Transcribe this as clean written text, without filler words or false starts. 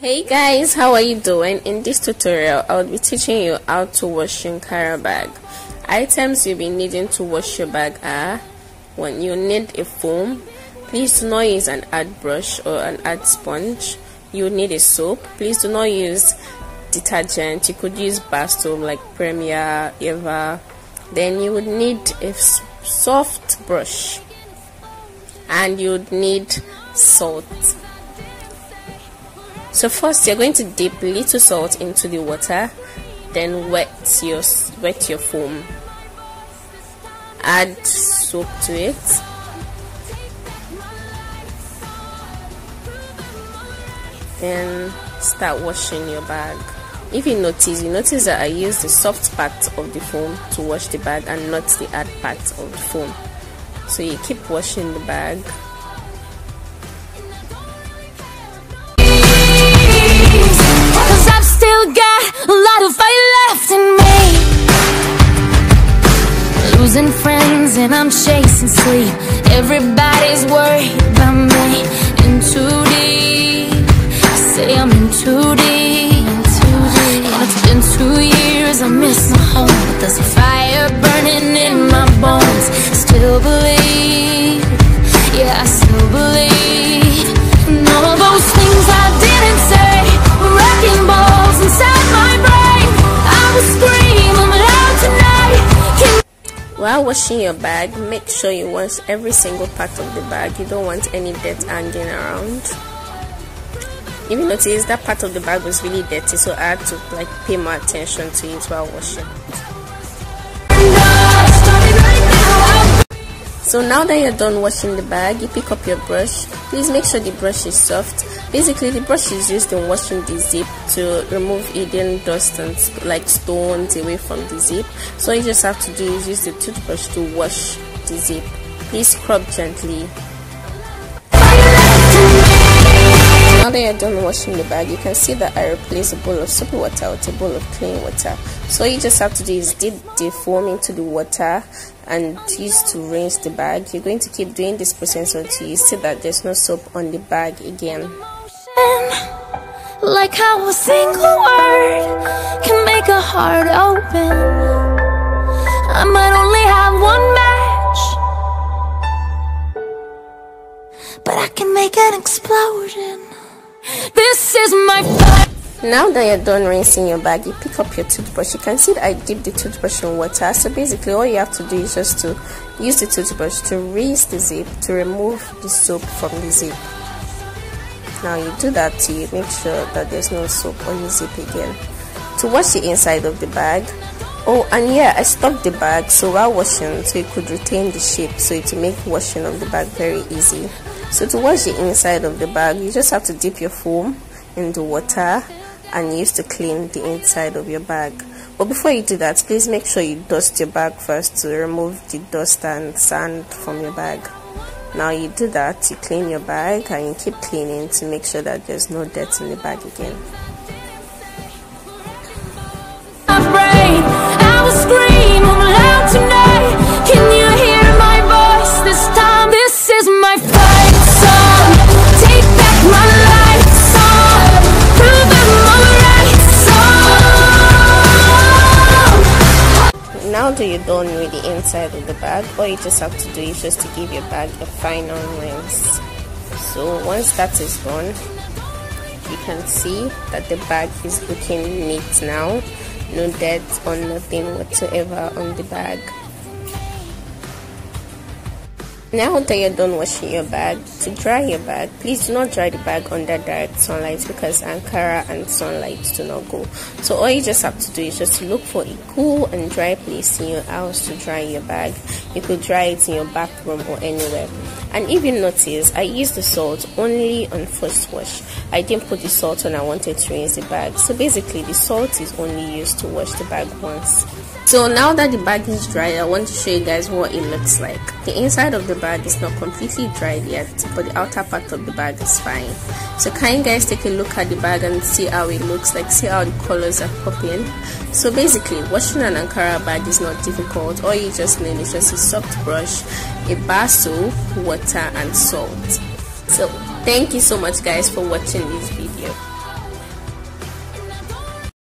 Hey guys, how are you doing? In this tutorial I'll be teaching you how to wash your Ankara bag. Items you'll be needing to wash your bag are: when you need a foam, please do not use an hard brush or an hard sponge. You need a soap. Please do not use detergent. You could use bar soap like Premier, Eva. Then you would need a soft brush, and you would need salt. So first you're going to dip a little salt into the water, then wet your foam. Add soap to it. Then start washing your bag. If you notice that I use the soft part of the foam to wash the bag and not the hard part of the foam. So you keep washing the bag. Still got a lot of fight left in me. Losing friends and I'm chasing sleep. Everybody's worried about me. In too deep, I say I'm in too deep. And it's been 2 years, I miss my home, but there's a fire burning in my bones. Still believe, yeah, I still believe. And all those things I didn't say, wrecking balls inside my brain. I will scream loud tonight. While washing your bag, make sure you wash every single part of the bag. You don't want any dirt hanging around. If you notice, that part of the bag was really dirty, so I had to pay more attention to it while washing. So now that you're done washing the bag, you pick up your brush. Please make sure the brush is soft. Basically, the brush is used in washing the zip to remove hidden dust and stones away from the zip. So all you just have to do is use the toothbrush to wash the zip. Please scrub gently. Now that you're done washing the bag, you can see that I replaced a bowl of soapy water with a bowl of clean water. So all you just have to do is dip the foam into the water and use to rinse the bag. You're going to keep doing this process until you see that there's no soap on the bag again. Like how a single word can make a heart open. I might only have one match, but I can make an explosion. This is my fight. Now that you're done rinsing your bag, you pick up your toothbrush. You can see that I dipped the toothbrush in water. So basically all you have to do is just to use the toothbrush to rinse the zip, to remove the soap from the zip. Now you do that till you make sure that there's no soap on the zip again. To wash the inside of the bag, oh, and yeah, I stopped the bag so while washing, so it could retain the shape, so it will make washing of the bag very easy. So to wash the inside of the bag, you just have to dip your foam in the water and use to clean the inside of your bag. But before you do that, please make sure you dust your bag first to remove the dust and sand from your bag. Now you do that, you clean your bag and you keep cleaning to make sure that there's no dirt in the bag again. I will scream loud tonight. Can you hear my voice this time? This is my fight song. Take back my life song. Prove I'm alright song. Now that you're done with the inside of the bag, all you just have to do is just to give your bag a final rinse. So once that is done, you can see that the bag is looking neat now. No dirt or nothing whatsoever on the bag. Now that you're done washing your bag, to dry your bag, please do not dry the bag under direct sunlight because Ankara and sunlight do not go. So all you just have to do is just look for a cool and dry place in your house to dry your bag. You could dry it in your bathroom or anywhere. And if you notice, I used the salt only on first wash. I didn't put the salt when I wanted to rinse the bag. So basically the salt is only used to wash the bag once. So now that the bag is dry, I want to show you guys what it looks like. The inside of the bag is not completely dried yet, but the outer part of the bag is fine. So can you guys take a look at the bag and see how it looks like, see how the colors are popping. So basically washing an Ankara bag is not difficult. All you just need is just a soft brush, a bar soap, water and salt. So thank you so much guys for watching this video.